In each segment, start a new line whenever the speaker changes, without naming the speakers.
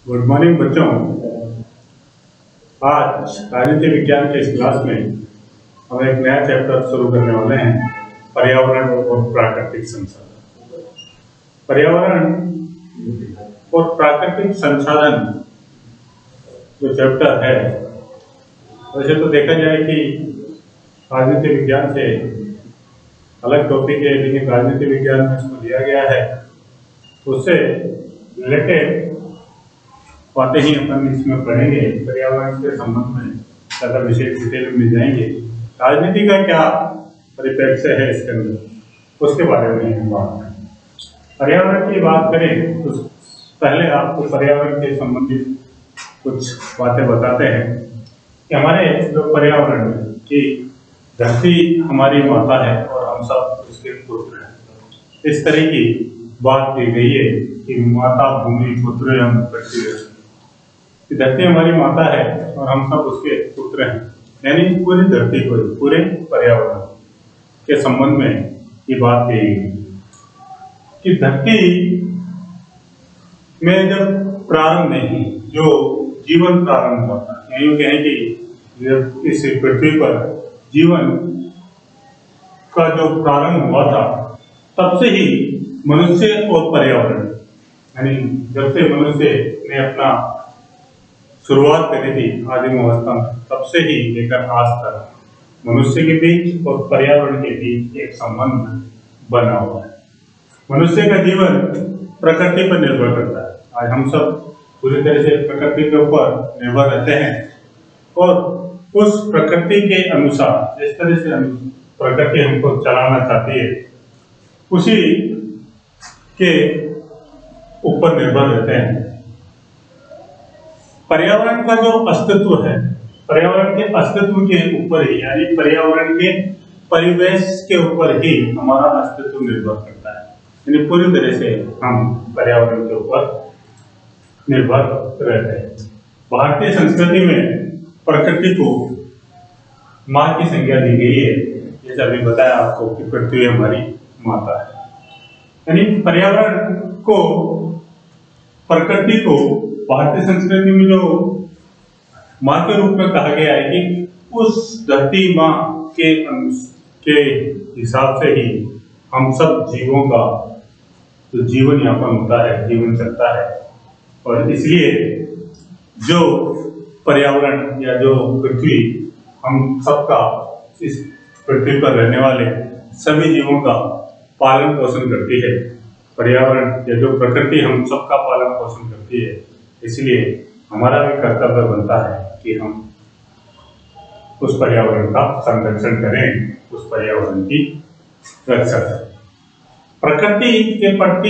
Good morning बच्चों। आज राजनीति विज्ञान के इस क्लास में हम एक नया चैप्टर शुरू करने वाले हैं, पर्यावरण और प्राकृतिक संसाधन। पर्यावरण और प्राकृतिक संसाधन जो चैप्टर है, वैसे तो देखा जाए कि राजनीति विज्ञान से अलग टॉपिक है, लेकिन राजनीति विज्ञान में इसको दिया गया है, उससे रिलेटेड बातें ही अपन इसमें पढ़ेंगे। पर्यावरण के संबंध में ज़्यादा विशेष डिटेल में जाएंगे। राजनीति का क्या परिप्रेक्ष्य है इसके अंदर, उसके बारे में हम बात करें। पर्यावरण की बात करें तो पहले आपको पर्यावरण के संबंधित कुछ बातें बताते हैं कि हमारे जो पर्यावरण है कि धरती हमारी माता है और हम सब उसके पुत्र हैं। इस तरह की बात की गई है कि माता भूमि पुत्र हम पृथ्वी, धरती हमारी माता है और हम सब उसके पुत्र हैं। यानी पूरी धरती को, पूरे पर्यावरण के संबंध में ये बात कही गई कि धरती में जब प्रारंभ नहीं, जो जीवन प्रारंभ हुआ था, यूँ कहें कि जब इस पृथ्वी पर जीवन का जो प्रारंभ हुआ था, तब से ही मनुष्य और पर्यावरण, यानी जब से मनुष्य ने अपना शुरुआत करी थी आदिम अवस्था में, तब से ही लेकर आज तक मनुष्य के बीच और पर्यावरण के बीच एक संबंध बना हुआ है। मनुष्य का जीवन प्रकृति पर निर्भर करता है। आज हम सब पूरी तरह से प्रकृति के ऊपर निर्भर रहते हैं और उस प्रकृति के अनुसार, जिस तरह से प्रकृति हमको चलाना चाहती है, उसी के ऊपर निर्भर रहते हैं। पर्यावरण का जो अस्तित्व है, पर्यावरण के अस्तित्व के ऊपर ही, यानी पर्यावरण के परिवेश के ऊपर ही हमारा अस्तित्व निर्भर करता है। यानी पूरी तरह से हम पर्यावरण के ऊपर निर्भर रहते हैं। भारतीय संस्कृति में प्रकृति को माँ की संज्ञा दी गई है, जैसे अभी बताया आपको कि पृथ्वी हमारी माता है। यानी पर्यावरण को, प्रकृति को भारतीय संस्कृति में जो माँ के रूप में कहा गया है कि उस धरती माँ के हिसाब से ही हम सब जीवों का जो जीवन यापन होता है, जीवन चलता है। और इसलिए जो पर्यावरण या जो पृथ्वी हम सबका, इस पृथ्वी पर रहने वाले सभी जीवों का पालन पोषण करती है। पर्यावरण या जो प्रकृति हम सबका पालन पोषण करती है, इसलिए हमारा भी कर्तव्य बनता है कि हम उस पर्यावरण का संरक्षण करें, उस पर्यावरण की रक्षा करें। प्रकृति के प्रति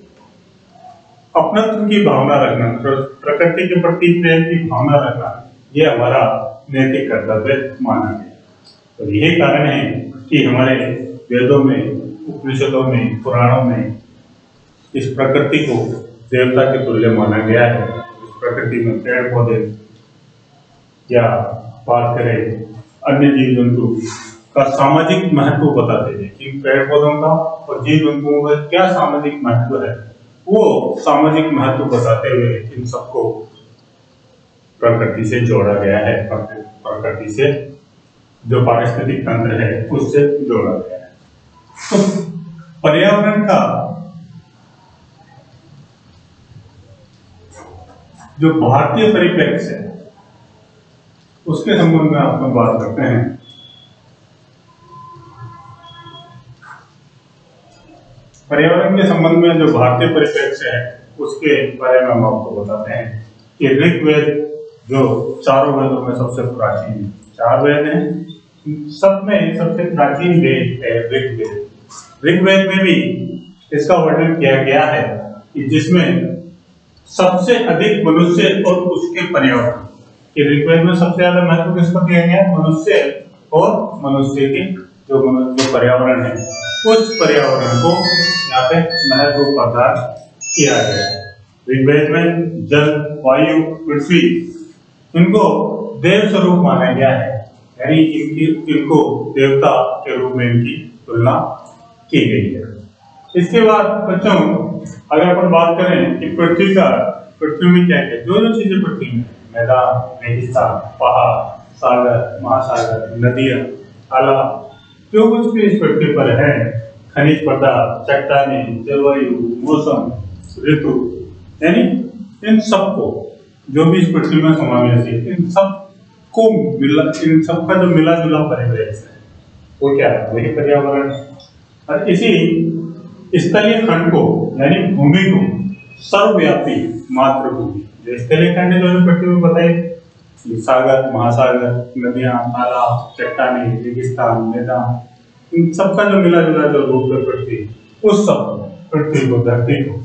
अपनत्व की भावना रखना, प्रकृति के प्रति प्रेम की भावना रखना, ये हमारा नैतिक कर्तव्य माना गया। तो यही कारण है कि हमारे वेदों में, उपनिषदों में, पुराणों में इस प्रकृति को देवता के तुल्य माना गया है। इस प्रकृति में पेड़ पौधे या बात करें अन्य जीव जंतु का सामाजिक महत्व बताते हैं कि पेड़ पौधों का और जीव जंतुओं का क्या सामाजिक महत्व है, वो सामाजिक महत्व बताते हुए इन सबको प्रकृति से जोड़ा गया है। प्रकृति से जो पारिस्थितिक तंत्र है उससे जोड़ा गया है। तो पर्यावरण का जो भारतीय परिप्रेक्ष्य है, उसके संबंध में आप बात करते हैं। पर्यावरण के संबंध में जो भारतीय परिप्रेक्ष्य है, उसके बारे में हम आपको बताते हैं कि ऋग्वेद जो चारों वेदों में सबसे प्राचीन है, 4 वेद हैं, सब में सबसे प्राचीन वेद है ऋग्वेद। ऋग्वेद में भी इसका वर्णन किया गया है कि जिसमें सबसे अधिक मनुष्य और उसके पर्यावरण, कि ऋग्वेद में सबसे ज्यादा महत्व किसको दिया गया है? मनुष्य और मनुष्य के जो पर्यावरण है, उस पर्यावरण को यहाँ पे महत्व प्रदान किया गया है। ऋग्वेद में जल, वायु, पृथ्वी, इनको देव स्वरूप माना गया है, यानी इनको देवता के रूप में इनकी तुलना की गई है। इसके बाद बच्चों, अगर अपन बात करें कि पृथ्वी का पृथ्वी में क्या क्या जो जो चीजें पृथ्वी में, मैदान, रेगिस्तान, पहाड़, सागर, महासागर, नदियां, तालाब, जो कुछ भी इस पृथ्वी पर है, खनिज पदार्थ, चट्टानें, जलवायु, मौसम, ऋतु, यानी इन सबको, जो भी इस पृथ्वी में समावेश है, इन सबको मिला, इन सबका जो मिला जुला परिवेश है वो क्या है, वही पर्यावरण। और इसी स्थलीय खंड को यानी भूमि को सर्वव्यापी मातृभूमि, जो स्थलीय खंड है जो पृथ्वी में बताइए, सागर, महासागर, नदियां, तालाब, चट्टानें, रेगिस्तान, मैदान, इन सबका जो मिला जुला जो रूप है पृथ्वी, उस सब पृथ्वी को, धरती को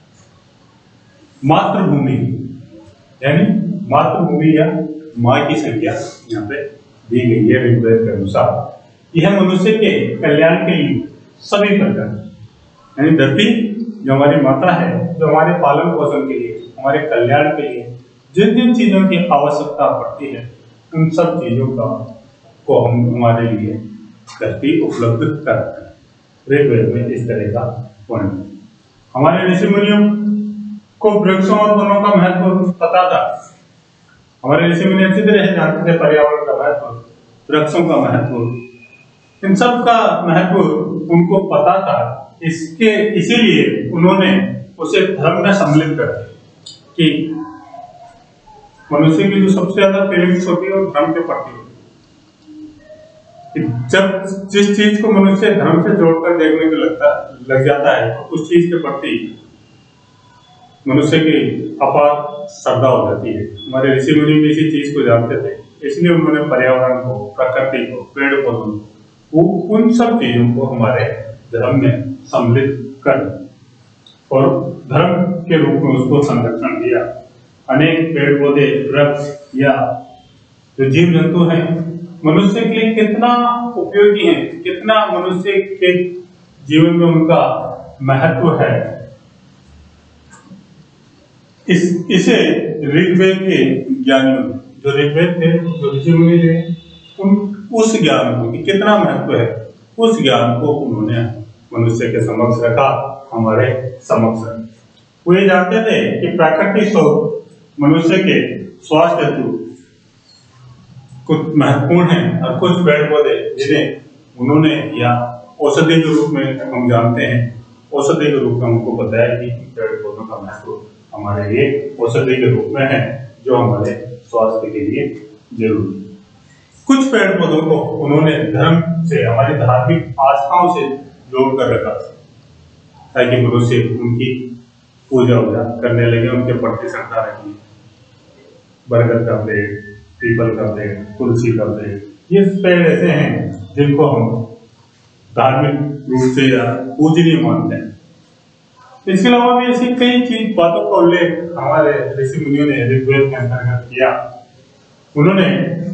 मातृभूमि, यानी मातृभूमि या माँ की संख्या यहाँ पे दी गई है ऋग्वेद के अनुसार। यह मनुष्य के कल्याण के लिए सभी प्रकार, यानी धरती जो हमारी माता है, जो हमारे पालन पोषण के लिए, हमारे कल्याण के लिए जिन जिन चीजों की आवश्यकता पड़ती है, उन सब चीजों का को हम हमारे लिए धरती उपलब्ध करते हैं। ऋग्वेद में इस तरह का वर्णन। हमारे ऋषि मुनियों को वृक्षों और वनों का महत्व पता था। हमारे ऋषि मुनि अच्छी तरह जानते थे पर्यावरण का महत्व, वृक्षों का महत्व, इन सब का महत्व उनको पता था। इसीलिए उन्होंने उसे धर्म में सम्मिलित कर दिया कि मनुष्य की जो सबसे ज्यादा फीलिंग्स होती है वो धर्म के प्रति होती है। जब जिस चीज को मनुष्य धर्म से जोड़कर देखने को लग जाता है, तो उस चीज के प्रति मनुष्य की अपार श्रद्धा हो जाती है। हमारे ऋषि मुनि भी इसी चीज को जानते थे, इसलिए उन्होंने पर्यावरण को, प्रकृति को, पेड़ पौधों को, उन सब चीजों को हमारे धर्म में सम्मिलित कर और धर्म के रूप में उसको संरक्षण दिया। अनेक पेड़ पौधे, वृक्ष या जो जीव जंतु हैं मनुष्य के लिए कितना उपयोगी हैं, कितना मनुष्य के जीवन में उनका महत्व है, इसे ऋग्वेद के ज्ञानियों, जो ऋग्वेद थे, जो ऋषि मुनि थे, उस ज्ञान को कि कितना महत्व है, उस ज्ञान को उन्होंने मनुष्य के समक्ष रखा, हमारे समक्ष रखा। वो ये जानते थे कि प्राकृतिक स्रोत मनुष्य के स्वास्थ्य हेतु कुछ महत्वपूर्ण है और कुछ पेड़ पौधे जिन्हें उन्होंने या औषधि के रूप में हम जानते हैं, औषधि के रूप में हमको बताया कि पेड़ पौधों का महत्व हमारे लिए औषधि के रूप में है, जो हमारे स्वास्थ्य के लिए जरूरी है। कुछ पेड़ पौधों को उन्होंने धर्म से, हमारी धार्मिक आस्थाओं से जोड़कर रखा ताकि मनुष्य उनकी पूजा वूजा करने लगे, उनके प्रति श्रद्धा रखी। बरगद का पेड़, पीपल का पेड़, तुलसी का पेड़, ये पेड़ ऐसे हैं जिनको हम धार्मिक रूप से या पूजनीय मानते हैं। इसके अलावा भी ऐसी कई बातों का उल्लेख हमारे ऋषि मुनियों ने ऋग्वेद के अंतर्गत किया। उन्होंने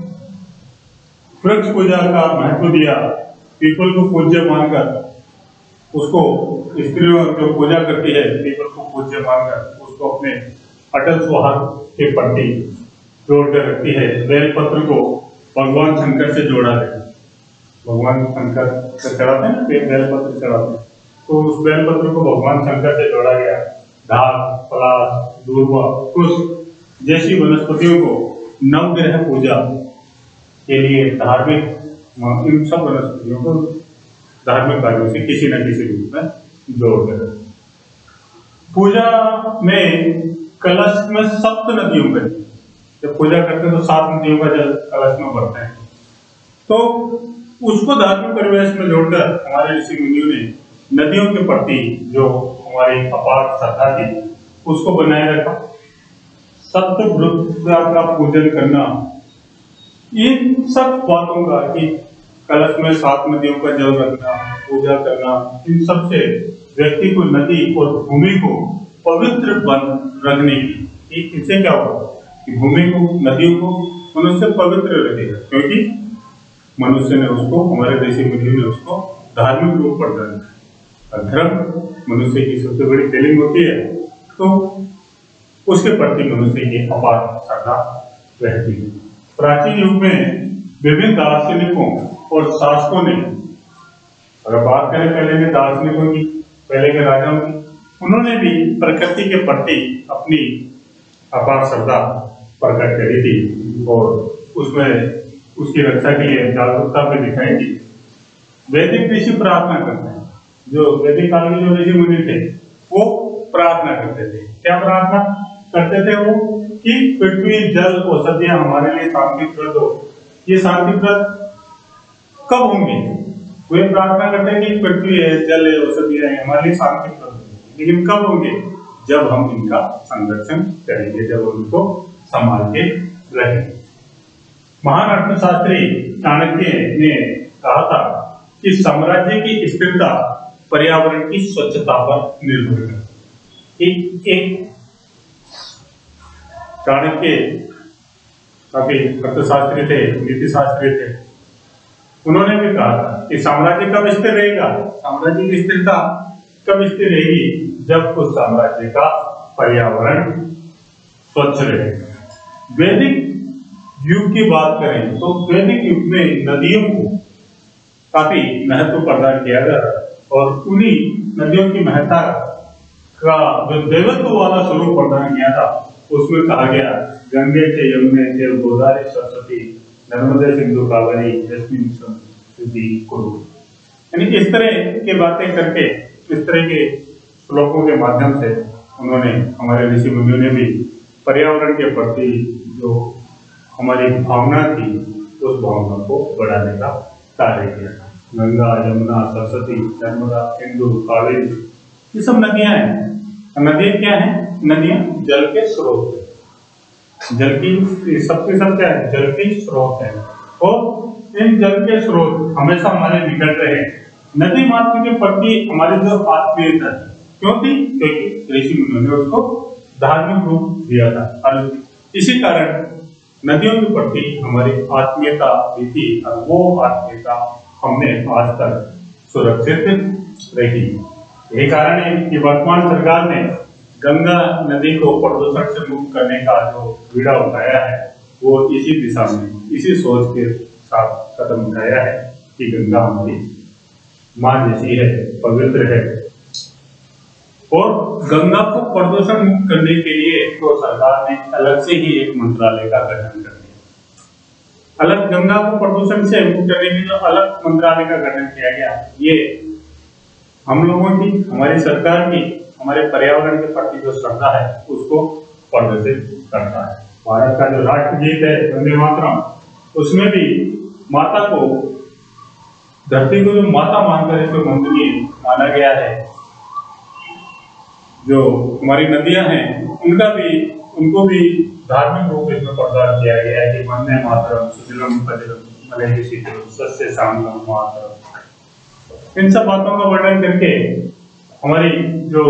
वृक्ष पूजा का महत्व दिया, पीपल को पूज्य मानकर उसको, स्त्रियों जो पूजा करती है पीपल को पूज्य मानकर उसको अपने अटल सुहाग के प्रति जोड़ कर रखती है। बेलपत्र को भगवान शंकर से जोड़ा गया, भगवान शंकर से चढ़ाते हैं ना, बेलपत्र चढ़ाते हैं, तो उस बेलपत्र को भगवान शंकर से जोड़ा गया। ढाक, पलाश, दूर्वा, कुश जैसी वनस्पतियों को नवग्रह पूजा के लिए धार्मिक, इन सब वनस्पतियों को धार्मिक कार्यों से किसी न किसी रूप में जोड़ कर पूजा में कलश में सप्त नदियों का, जब पूजा करते हैं तो 7 नदियों का जल कलश में भरते हैं, तो उसको धार्मिक परिवेश में जोड़कर हमारे ऋषि मुनियों ने नदियों के प्रति जो हमारी अपार श्रद्धा थी उसको बनाए रखा। सप्तवृत्ता का पूजन करना, इन सब बातों का कि कलश में 7 नदियों का जल रखना, पूजा करना, इन सब से व्यक्ति को नदी और भूमि को पवित्र बन रखने की, इससे क्या होगा कि भूमि को, नदियों को मनुष्य पवित्र रखेगा, क्योंकि मनुष्य ने उसको, हमारे ऋषि मुनियों ने उसको धार्मिक रूप प्रदान किया। धर्म मनुष्य की सबसे बड़ी फीलिंग होती है, तो उसके प्रति मनुष्य की अपार श्रद्धा रहती है। प्राचीन युग में विभिन्न दार्शनिकों और शासकों ने, अगर बात करें पहले के दार्शनिकों की, पहले के राजाओं की, उन्होंने भी प्रकृति के प्रति अपनी अपार श्रद्धा प्रकट करी थी और उसमें उसकी रक्षा के लिए जागरूकता भी दिखाई थी। वैदिक ऋषि प्रार्थना करते हैं, जो वैदिक काल के जो ऋषि मुनि थे वो प्रार्थना करते थे। क्या प्रार्थना करते थे वो? कि पृथ्वी जल औषधियां हमारे लिए शांतिप्रद हो। ये शांतिप्रद कब होंगे? वे प्रार्थना करते हैं कि पृथ्वी है, जल है, औषधियां है, हमारे लिए शांतिप्रद होंगे, लेकिन कब होंगे? जब हम इनका संरक्षण करेंगे, जब उनको संभाल के रखेंगे। महान अर्थशास्त्री चाणक्य ने कहा था कि साम्राज्य की स्थिरता पर्यावरण की स्वच्छता पर निर्भर करती है। एक चाणक्य काफी अर्थशास्त्री थे, नीति शास्त्री थे, उन्होंने भी कहा था कि साम्राज्य कब स्थिर रहेगा, साम्राज्य की स्थिरता कब स्थिर रहेगी? जब उस साम्राज्य का पर्यावरण स्वच्छ रहेगा। वैदिक युग की बात करें तो वैदिक युग में नदियों को काफी महत्व प्रदान किया गया और उन्हीं नदियों की महत्ता का जो देवत्व वाला स्वरूप प्रदान किया था, उसमें कहा गया गंगे चे यमुने चे गोदावरी सरस्वती नर्मदे सिंधु कावेरी जस्मिन संस्कृति कुरु। यानी इस तरह की बातें करके, इस तरह के श्लोकों के माध्यम से उन्होंने, हमारे ऋषि मुनियों ने भी पर्यावरण के प्रति जो हमारी भावना थी उस भावना को बढ़ाने का कार्य किया। गंगा, यमुना, सरस्वती, नर्मदा, सिंधु, कावेरी, ये सब नदियां हैं। नदियां क्या हैं? नदियां जल के स्रोत हैं। जल की सबके सब क्या है? जल के स्रोत है और इन जल के स्रोत हमेशा हमारे निकट रहे। नदी मात्र के प्रति हमारी जो आत्मीयता थी, क्यों थी? क्योंकि ऋषि मुनियों ने उसको धार्मिक रूप दिया था और इसी कारण नदियों के प्रति हमारी आत्मीयता भी थी और वो आत्मीयता हमने आज तक सुरक्षित रखी। यही कारण है कि वर्तमान सरकार ने गंगा नदी को प्रदूषण से मुक्त करने का जो बीड़ा उठाया है वो इसी दिशा में, इसी सोच के साथ कदम उठाया है कि गंगा हमारी मां जैसी है, पवित्र है। और गंगा को प्रदूषण मुक्त करने के लिए तो सरकार ने अलग से ही एक मंत्रालय का गठन कर दिया। अलग गंगा को प्रदूषण से मुक्त करने के लिए जो अलग मंत्रालय का गठन किया गया, ये हम लोगों की, हमारी सरकार की, हमारे पर्यावरण के प्रति जो श्रद्धा है उसको प्रदर्शित करता है। भारत का जो राष्ट्रगीत है वंदे मातरम, उसमें भी माता को, धरती को जो माता मानकर इसको वंदनीय माना गया है। जो हमारी नदियां हैं उनको भी धार्मिक रूप इसमें प्रदान किया गया है कि वंदे मातरम सुजलम कजलम मलयजशीतलम शीतलम सस्य श्यामलम मातरम। इन सब बातों का वर्णन करके हमारी जो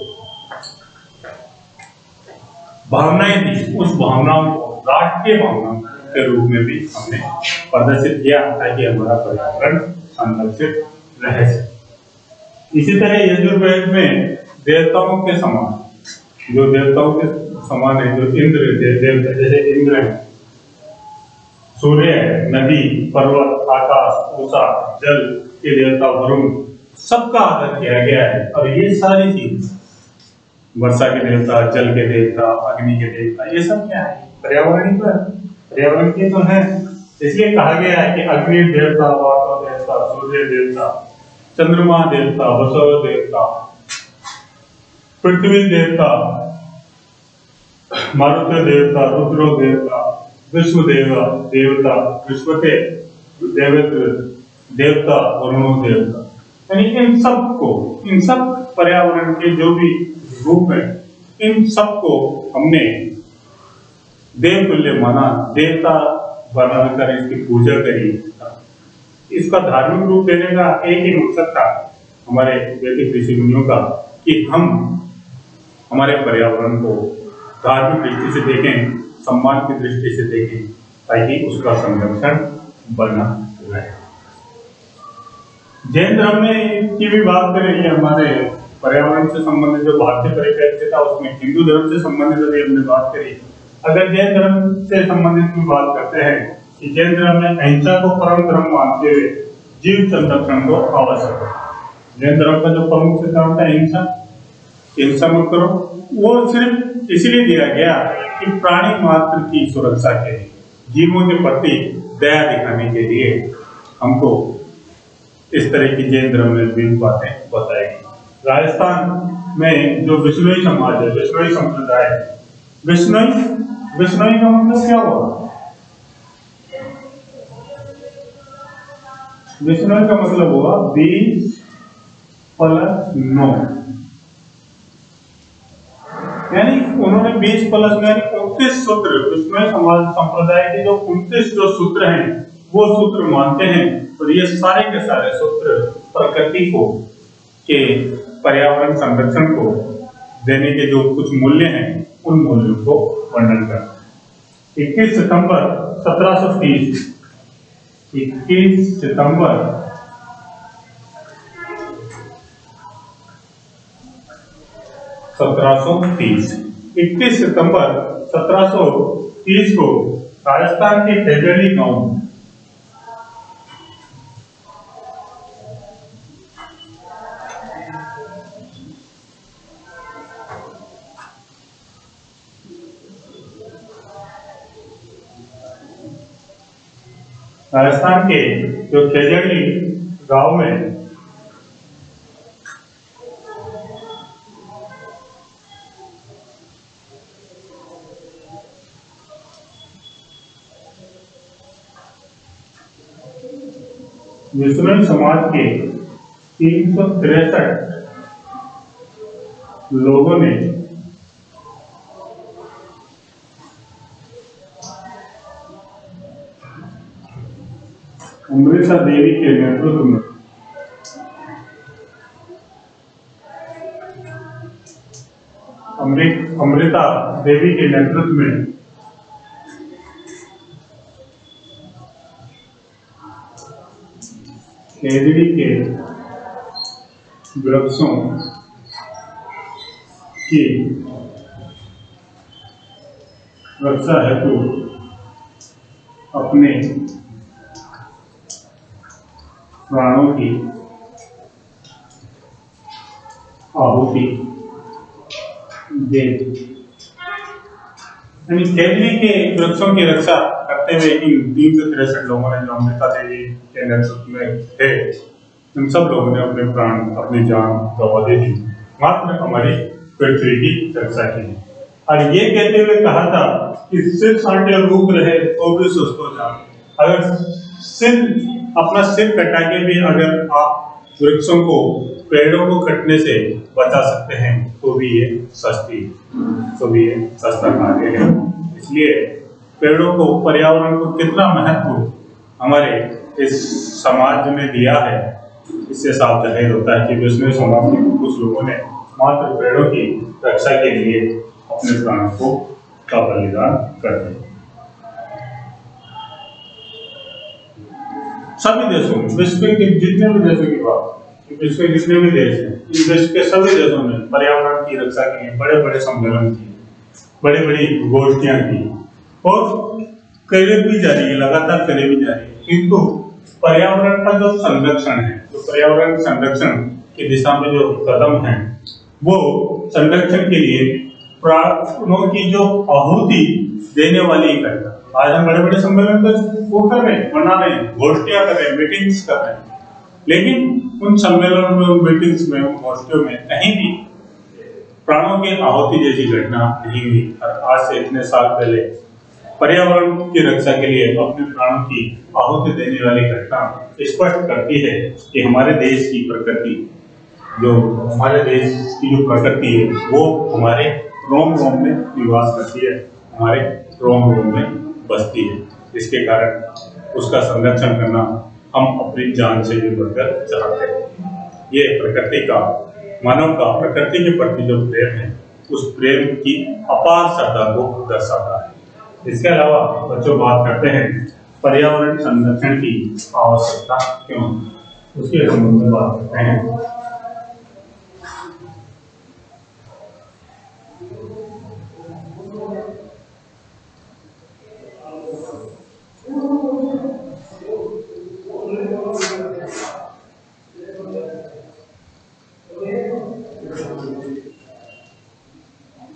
भावनाएं थी उस भावनाओं को राष्ट्रीय भावनाओं के रूप में भी हमने प्रदर्शित किया ताकि हमारा पर्यावरण संरक्षित रह सके। इसी तरह यजुर्वेद में देवताओं के समान, जो देवताओं के समान है, जो इंद्र देवता, जैसे इंद्र है, सूर्य है, नदी, पर्वत, आकाश, उषा, जल के देवता वरुण, सबका आदर किया गया है। और ये सारी चीज, वर्षा के देवता, जल के देवता, अग्नि के देवता, ये सब क्या है? पर्यावरण पर, पर्यावरण के तो है। इसलिए कहा गया है कि अग्नि देवता, वायु देवता, सूर्य देवता, चंद्रमा देवता, वसुदेव देवता, पृथ्वी देवता, मारुत देवता, रुद्र देवता, विश्व देवता, विश्वते देवता, वरुण देवता। यानी इन सब पर्यावरण के जो भी रूप है, इन सबको हमने देवतुल्य माना, देवता बनाकर इसकी पूजा करी। इसका धार्मिक रूप देने का एक ही मकसद था हमारे वैदिक ऋषि मुनियों का कि हम हमारे पर्यावरण को धार्मिक दृष्टि से देखें, सम्मान की दृष्टि से देखें, ताकि उसका संरक्षण बना रहे। जैन धर्म में की भी बात करें, ये हमारे पर्यावरण से संबंधित जो भारतीय परिप्रेक्ष्य था उसमें हिंदू धर्म से संबंधित अभी हमने बात करी। अगर जैन धर्म से संबंधित भी बात करते हैं कि जैन धर्म में अहिंसा को परम धर्म मानते हुए जीव संरक्षण को आवश्यक है। जैन धर्म का जो प्रमुख सिद्धांत है हिंसा मत करो, वो सिर्फ इसलिए दिया गया कि प्राणी मात्र की सुरक्षा के लिए, जीवों के प्रति दया दिखाने के लिए हमको इस तरह की जैन धर्म में भी बातें बताई गई। राजस्थान में जो बिश्नोई समाज है, बिश्नोई संप्रदाय, बिश्नोई का मतलब क्या हुआ? बिश्नोई का मतलब हुआ 20 + 9, यानी उन्होंने 20 + 9 यानी 29 सूत्र, बिश्नोई समाज संप्रदाय के जो 29 जो सूत्र हैं वो सूत्र मानते हैं, और ये सारे के सारे सूत्र प्रकृति को के पर्यावरण संरक्षण को देने के जो कुछ मूल्य हैं उन मूल्यों को वर्णन करते हैं। 21 सितंबर 1730, 21 सितंबर 1730, 21 सितंबर 1730 को राजस्थान के खेजड़ी गांव में राजस्थान के जो खेजड़ी गांव में बिश्नोई समाज के 363 लोगों ने अमृता देवी के नेतृत्व में अमृता देवी के नेतृत्व में खेजड़ी के वृक्षों की रक्षा हेतु अपने प्राणों की आहुति दे, यानी खेजड़ी के वृक्षों की रक्षा करते हुए इन 363 लोगों ने जो अमृता देवी के नेतृत्व में थे, इन सब लोगों ने अपने प्राण, अपनी जान गंवा दी थी मात्र हमारी पृथ्वी की रक्षा के लिए। और ये कहते हुए कहा था कि सिर साटे रूप रहे तो भी सुस्त हो जाए, अगर सिर अपना सिर कटा के भी अगर आप वृक्षों को, पेड़ों को कटने से बचा सकते हैं तो भी ये सस्ता कार्य है। इसलिए पेड़ों को, पर्यावरण को कितना महत्व हमारे इस समाज में दिया है, इससे साफ जाहिर होता है कि बिश्नोई समाज के कुछ लोगों ने मात्र पेड़ों की रक्षा के लिए अपने प्राणों का बलिदान कर दिया। सभी देशों में, विश्व के जितने भी देशों की बात, विश्व के जितने भी देश हैं, इस विश्व के सभी देशों ने पर्यावरण की रक्षा के लिए बड़े बड़े सम्मेलन किए, बड़ी बड़ी गोष्ठियां की और करे भी जा रही है, लगातार करे भी जा रही है। किंतु पर्यावरण का जो संरक्षण है, जो पर्यावरण संरक्षण की दिशा में जो कदम है, वो संरक्षण के लिए प्राणों की जो आहुति देने वाली घटना, आज हम बड़े बड़े सम्मेलन तो वो कर रहे हैं, मना रहे हैं, गोष्ठियां कर रहे हैं, मीटिंग्स कर रहे हैं, लेकिन उन सम्मेलनों में, मीटिंग्स में, उन गोष्ठियों में कहीं भी प्राणों की आहुति जैसी घटना नहीं हुई। और आज से इतने साल पहले पर्यावरण की रक्षा के लिए अपने प्राणों की आहुति देने वाली घटना स्पष्ट करती है कि हमारे देश की प्रकृति, जो हमारे देश की जो प्रकृति है, वो हमारे रोम रोम में निवास करती है, हमारे रोम रोम में बसती है। इसके कारण उसका संरक्षण करना हम अपनी जान से भी बढ़कर चाहते हैं। ये प्रकृति का, मानव का प्रकृति के प्रति जो प्रेम है, उस प्रेम की अपार श्रद्धा को दर्शाता है। इसके अलावा बच्चों बात करते हैं पर्यावरण संरक्षण की आवश्यकता क्यों, उसके संबंध में बात करते हैं।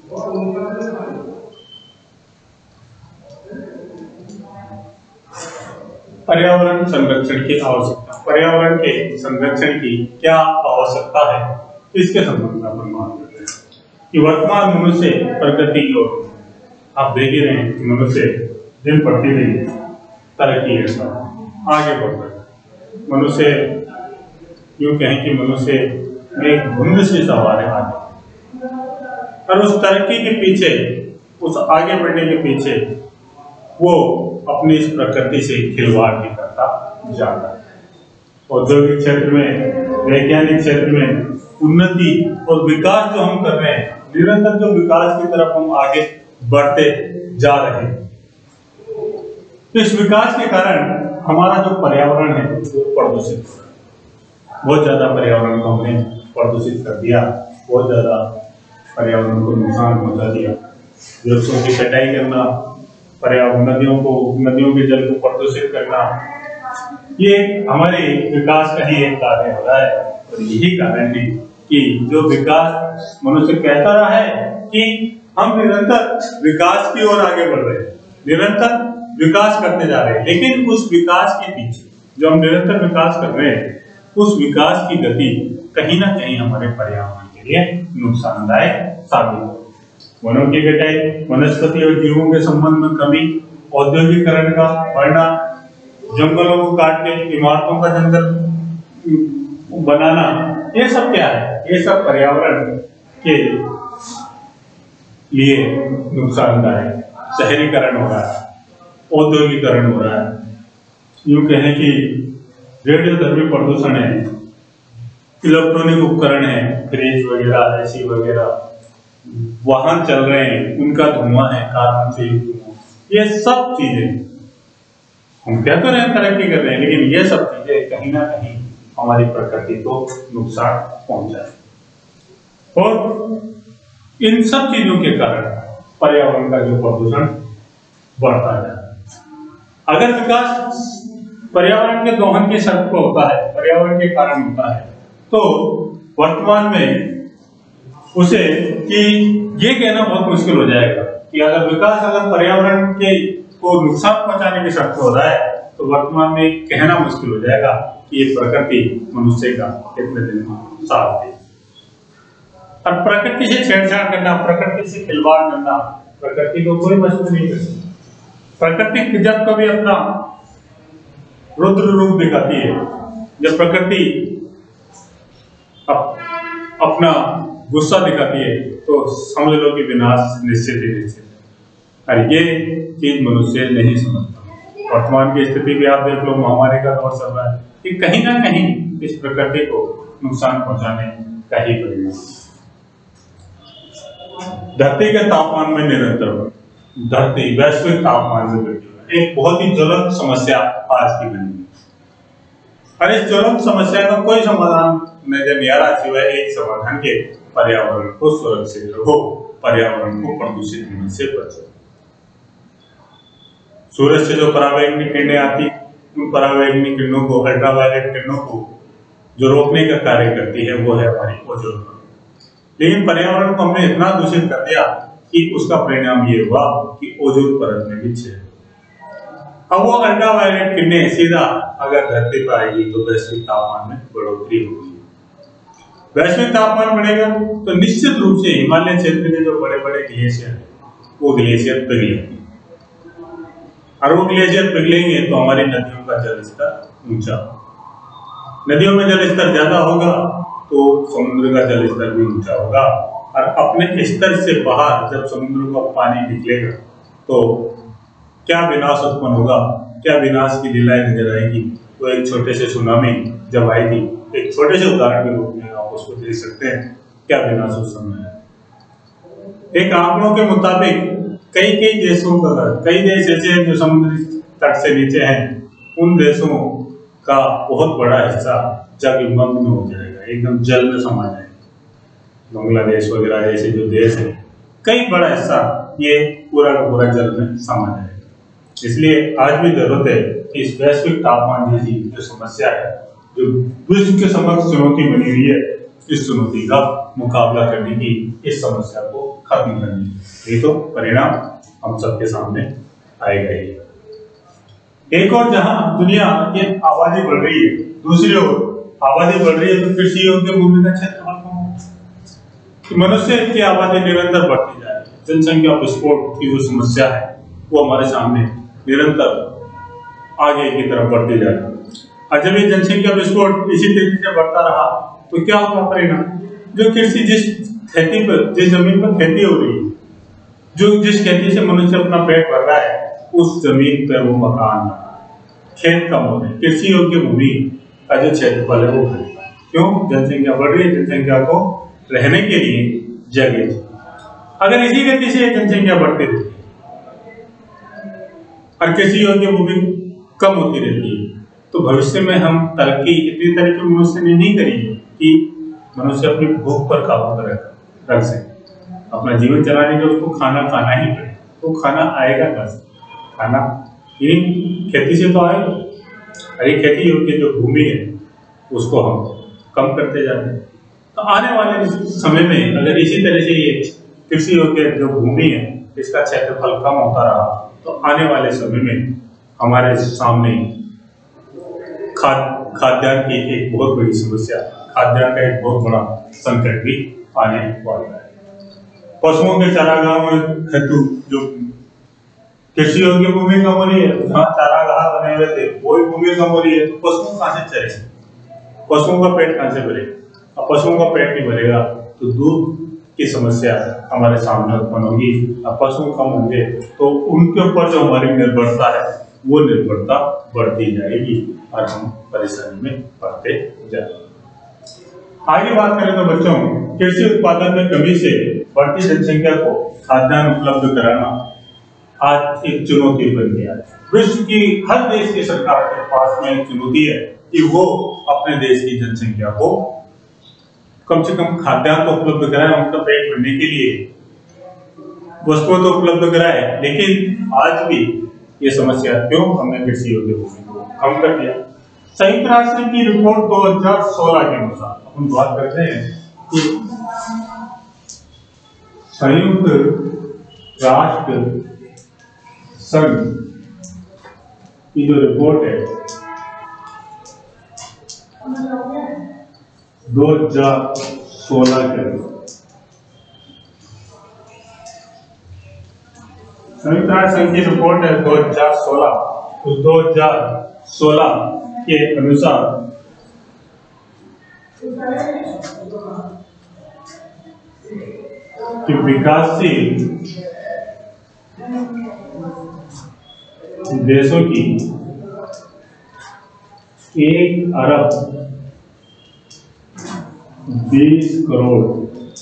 पर्यावरण संरक्षण की आवश्यकता, पर्यावरण के संरक्षण की क्या आवश्यकता है, इसके संबंध में अपन बात करते हैं कि वर्तमान मनुष्य प्रगति की ओर, आप देख ही रहे हैं कि मनुष्य दिन प्रतिदिन तरक्की है, आगे बढ़ रहा है। मनुष्य यूं कहें कि मनुष्य एक धुंध से सवार है आगे, और उस तरक्की के पीछे, उस आगे बढ़ने के पीछे वो अपनी इस प्रकृति से खिलवाड़ भी करता जाता है। औद्योगिक क्षेत्र में, वैज्ञानिक क्षेत्र में उन्नति और विकास जो हम कर रहे हैं, निरंतर जो विकास की तरफ हम आगे बढ़ते जा रहे हैं, इस विकास के कारण हमारा जो पर्यावरण है वो प्रदूषित हो रहा है। बहुत ज्यादा पर्यावरण को हमने प्रदूषित कर दिया, बहुत ज्यादा पर्यावरण को नुकसान पहुंचा दिया। वृक्षों की कटाई करना, पर्यावरण, नदियों के जल को प्रदूषित करना, ये हमारे विकास का ही एक कार्य हो रहा है। और यही कारण है कि जो विकास मनुष्य कहता रहा है कि हम निरंतर विकास की ओर आगे बढ़ रहे हैं, निरंतर विकास करते जा रहे हैं, लेकिन उस विकास के पीछे जो हम निरंतर विकास कर रहे हैं, उस विकास की गति कहीं ना कहीं हमारे पर्यावरण के लिए नुकसानदायक साबित हो। वनों की कटाई, वनस्पति और जीवों के संबंध में कमी, औद्योगिकरण का बढ़ना, जंगलों को काट के इमारतों का जंगल बनाना, ये सब क्या है? ये सब पर्यावरण के लिए नुकसानदायक। शहरीकरण हो रहा है, औद्योगिकरण हो रहा है, यूं कहें कि रेडियोधर्मी प्रदूषण है, इलेक्ट्रॉनिक उपकरण है, फ्रिज वगैरह, एसी वगैरह, वाहन चल रहे हैं, उनका धुआं है, कार्बन से युक्त धुआं, ये सब चीजें हम क्या कर रहे हैं, तरक्की कर रहे हैं, लेकिन ये सब चीजें कहीं ना कहीं हमारी प्रकृति को नुकसान पहुंचाए। और इन सब चीजों के कारण पर्यावरण का जो प्रदूषण बढ़ता है। अगर विकास पर्यावरण के दोहन की शर्त पर होता है, पर्यावरण के कारण होता है, तो वर्तमान में उसे कि ये कहना बहुत मुश्किल हो जाएगा कि अगर विकास अगर पर्यावरण के को नुकसान पहुंचाने की शर्त हो रहा है, तो वर्तमान में कहना मुश्किल हो जाएगा कि ये प्रकृति मनुष्य का कितने दिन में साथ दे। और प्रकृति से छेड़छाड़ करना, प्रकृति से खिलवाड़ करना, प्रकृति को कोई मजबूर नहीं कर सकता। प्रकृति जब कभी अपना रुद्र रूप दिखाती है, जब प्रकृति अपना गुस्सा दिखाती है, तो समझ लो कि विनाश निश्चित ही निश्चित है। और ये चीज मनुष्य नहीं समझता। वर्तमान की स्थिति भी आप देख लो, महामारी का दौर चल रहा है, कि कहीं ना कहीं इस प्रकृति को नुकसान पहुंचाने का ही परिणाम। धरती के तापमान में निरंतर धरती वैश्विक तापमान में वृद्धि एक बहुत ही ज्वलंत समस्या आज की बनी है। और इस ज्वलंत समस्या का कोई समाधान नजर नहीं आ रहा सिवाय एक समाधान के, पर्यावरण को सुरक्षित रखो, पर्यावरण को प्रदूषित होने से बचो। सूरज से जो पराबैंगनी किरणें आती, उन पराबैंगनी किरणों को, अल्ट्रावायलेट किरणों को जो रोकने का कार्य करती है, वो है हमारी ओजोन परत। लेकिन पर्यावरण को हमने इतना दूषित कर दिया कि उसका परिणाम ये हुआ कि ओजोन परत में भी छेद। अब वो अल्ट्रावायलेट किरणें सीधा अगर धरती पर आएगी तो वैश्विक तापमान में बढ़ोतरी होगी। वैश्विक तापमान बढ़ेगा तो निश्चित रूप से हिमालय क्षेत्र के जो बड़े बड़े ग्लेशियर हैं, वो ग्लेशियर पिघलेंगे, और वो ग्लेशियर पिघलेंगे तो हमारी नदियों का जल स्तर ऊंचा, नदियों में जल स्तर ज्यादा होगा तो समुद्र का जल स्तर भी ऊंचा होगा। और अपने स्तर से बाहर जब समुद्र का पानी निकलेगा तो क्या विनाश उत्पन्न होगा, क्या विनाश की लीलाएं नजर आएगी। तो एक छोटे से सुनामी जब आई थी, एक छोटे से उदाहरण के रूप में आप उसको देख सकते हैं, क्या विनाश उस समय है। एक आंकड़ों के मुताबिक कई देशों का, कई देश ऐसे हैं जो समुद्री तट से नीचे हैं, उन देशों का बहुत बड़ा हिस्सा जलमग्न हो जाएगा, एकदम जल में समा जाएगा। बांग्लादेश वगैरह जैसे जो देश है, कई बड़ा हिस्सा ये पूरा का पूरा जल में समा जाएगा। इसलिए आज भी जरूरत है कि इस वैश्विक तापमान जैसी जो समस्या है, जो विश्व के समक्ष चुनौती बनी हुई है, इस चुनौती का मुकाबला करने की, इस समस्या को खत्म करने की। ये तो परिणाम हम सबके सामने आएगा ही। एक और जहां दुनिया की आबादी बढ़ रही है, दूसरी ओर आबादी बढ़ रही है तो कृषि योग्य भूमि का क्षेत्रफल कम हो रहा है। मनुष्य की आबादी निरंतर बढ़ती जा रही है। जनसंख्या विस्फोट की जो समस्या है वो हमारे सामने निरंतर आगे की तरफ बढ़ती जा रही है। और जब ये जनसंख्या विस्फोट इसी तरीके से बढ़ता रहा तो क्या होगा परिणाम? जो कृषि, जिस खेती पर, जिस जमीन पर खेती हो रही है, जो जिस खेती से मनुष्य अपना पेट भर रहा है, उस जमीन पर वो मकान, खेत कम हो रहे, कृषि योग्य भूमि का जो क्षेत्रफल है वो बढ़ेगा। क्यों? जनसंख्या बढ़ रही है, जनसंख्या को रहने के लिए जगह। अगर इसी गति से जनसंख्या बढ़ती रहती है और कृषि योग्य भूमि कम होती रहती है तो भविष्य में हम तरक्की, इतनी तरक्की मनुष्य ने नहीं करेंगे कि मनुष्य अपनी भूख पर काबू रख सके। अपना जीवन चलाने के उसको खाना खाना ही पड़े। तो खाना आएगा कहाँ से? खाना ये खेती से तो आएगा। अरे खेती योग्य जो भूमि है उसको हम कम करते जा रहे हैं। तो आने वाले समय में अगर इसी तरह से ये कृषि योग्य जो भूमि है इसका क्षेत्रफल कम होता रहा तो आने वाले समय में हमारे सामने खाद्यान्न की एक बहुत बड़ी समस्या, खाद्यान्न का एक बहुत बड़ा संकट भी आने वाला है। पशुओं के चारागाहों हेतु जो कृषि योग्य भूमि कम हो रही है, जहाँ चारागाह बने हुए थे वही भूमि कम हो रही है, तो पशुओं कहाँ से चरेंगे? पशुओं का पेट कहाँ से भरेगा? अब पशुओं का पेट नहीं भरेगा तो दूध की समस्या हमारे सामने उत्पन्न होगी। अब पशु कम होंगे तो उनके ऊपर जो हमारी निर्भरता है वो निर्भरता बढ़ती जाएगी और हम परेशानी में पड़ते जाएंगे। आगे बात करें तो बच्चों, कृषि उत्पादन में कमी से बढ़ती जनसंख्या को खाद्यान्न उपलब्ध कराना आज एक चुनौती बन गया है। विश्व की हर देश की सरकार के पास में एक चुनौती है कि वो अपने देश की जनसंख्या को कम से कम खाद्यान्न तो उपलब्ध कराए, उनका पेट भरने के लिए वस्तुओं तो उपलब्ध कराए। लेकिन आज भी ये समस्या क्यों? हमने कृषि योग्य भूमि को कम कर दिया। संयुक्त राष्ट्र की रिपोर्ट 2016 के अनुसार हम बात करते हैं कि संयुक्त राष्ट्र संघ की जो रिपोर्ट है 2016 के संयुक्त राष्ट्र संघ की रिपोर्ट है 2016। तो 2016 के अनुसार कि विकासशील देशों की 1 अरब 20 करोड़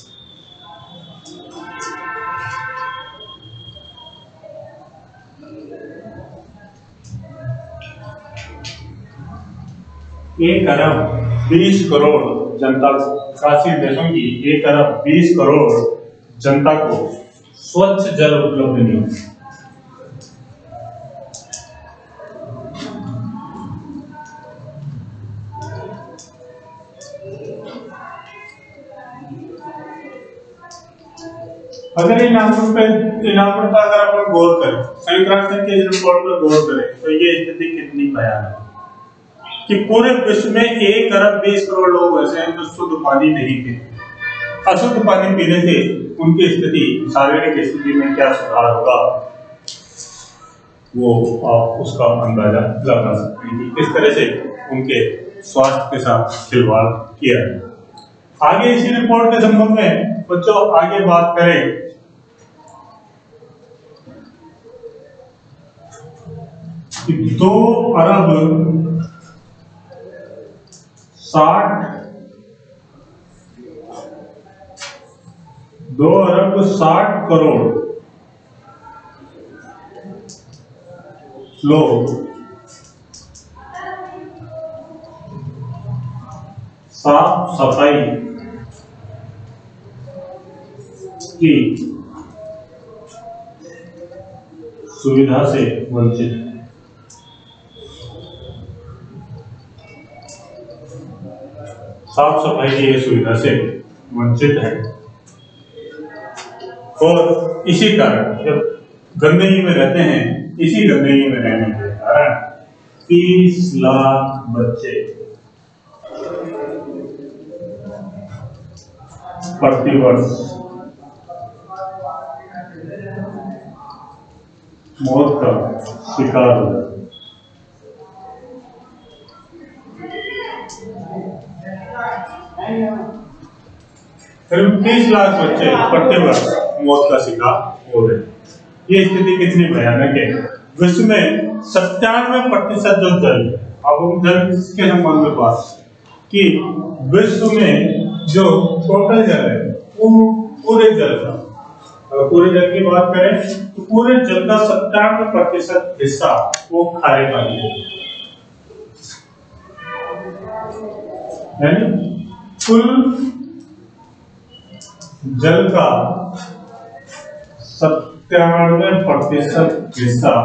एक अरब 20 करोड़ जनता, विकासशील देशों की 1 अरब 20 करोड़ जनता को स्वच्छ जल उपलब्ध नहीं होता। अगर इन आंकड़ों पर अगर अपन गौर करें, संयुक्त राष्ट्र के रिपोर्ट पर गौर करें तो ये स्थिति कितनी भयानक है कि पूरे विश्व में 1 अरब 20 करोड़ लोग ऐसे हैं जो शुद्ध पानी नहीं पीते। अशुद्ध पानी पीने से उनकी स्थिति, शारीरिक स्थिति में क्या सुधार होगा वो आप उसका अंदाजा लगा सकते हैं कि किस तरह से उनके स्वास्थ्य के साथ खिलवाड़ किया है। आगे इसी रिपोर्ट के संबंध में बच्चों आगे बात करें कि 2 अरब 60 करोड़ लोग साफ सफाई की सुविधा से वंचित है। साफ सफाई की ये सुविधा से वंचित है। और इसी कारण जब गंदगी में रहते हैं, इसी गंदगी में रहने के कारण 30 लाख बच्चे प्रतिवर्ष मौत का शिकार हो जाते हैं। करीब 30 लाख बच्चे प्रतिवर्ष मौत का शिकार हो रहे हैं। ये स्थिति कितनी भयानक है। विश्व में 97% जो जल है, अब हम जल के संबंध में बात कि विश्व में जो टोटल जल है वो पूरे जल का, अगर पूरे जल की बात करें तो पूरे जल का 97% हिस्सा वो खारे पानी है। यानी कुल जल का 97% हिस्सा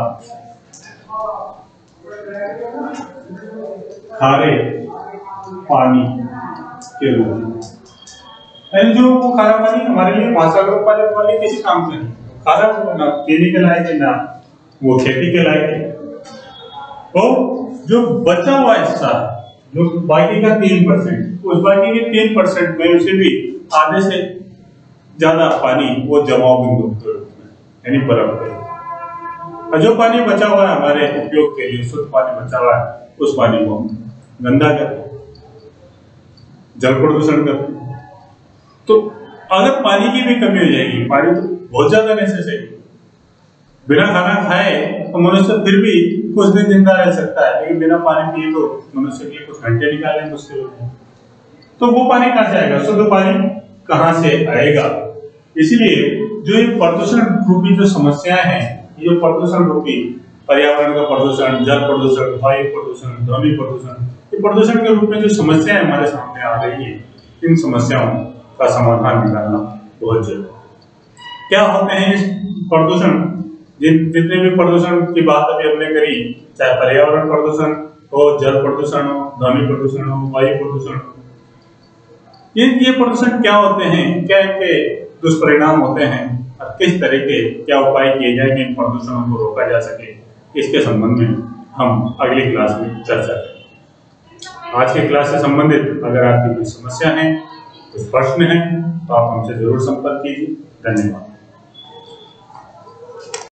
खारे पानी के रूप में। जो वो खारा पानी हमारे लिए महासागरों वाले किसी काम का नहीं, खारा ना पीने के लायक है ना वो खेती के लायक है। तो जो बचा हुआ हिस्सा, जो बाकी का 3%, उस बाकी के 3% में उसे भी आधे से ज्यादा पानी वो जमाव बिंदु के रूप में, यानी बर्फ है। और जो पानी बचा हुआ है हमारे उपयोग के लिए, शुद्ध पानी बचा हुआ है, उस पानी को हम गंदा करते हैं, जल प्रदूषण करते हैं। तो अगर पानी की भी कमी हो जाएगी, पानी तो बहुत ज्यादा नेसेसरी, बिना खाना खाए तो मनुष्य फिर भी कुछ दिन जिंदा रह सकता है, लेकिन बिना पानी पिए तो मनुष्य के लिए कुछ घंटे निकालने मुश्किल होते हैं। तो वो पानी कहाँ से आएगा, शुद्ध पानी कहाँ से आएगा? इसलिए जो ये प्रदूषण रूपी जो समस्याएं हैं, ये जो प्रदूषण रूपी पर्यावरण का प्रदूषण, जल प्रदूषण, वायु प्रदूषण, ध्वनि प्रदूषण, ये प्रदूषण के रूप में जो समस्याएं हमारे सामने आ रही है, इन समस्याओं का समाधान निकालना बहुत जरूरी है। क्या होते हैं इस प्रदूषण, जितने भी प्रदूषण की बात अभी हमने करी, चाहे पर्यावरण प्रदूषण हो, जल प्रदूषण हो, ध्वनि प्रदूषण हो, वायु प्रदूषण हो, ये प्रदूषण क्या होते हैं, क्या इनके दुष्परिणाम होते हैं और किस तरह के क्या उपाय किए जाए कि इन प्रदूषणों को रोका जा सके, इसके संबंध में हम अगली क्लास में चर्चा करेंगे। आज की क्लास से संबंधित अगर आपकी कोई समस्या है, कुछ प्रश्न है, तो आप हमसे जरूर संपर्क कीजिए। धन्यवाद।